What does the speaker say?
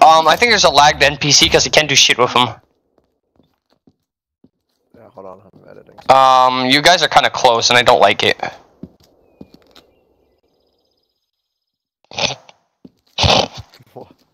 I think there's a lagged NPC because he can't do shit with him. Yeah, hold on, I'm editing. You guys are kind of close, and I don't like it. What?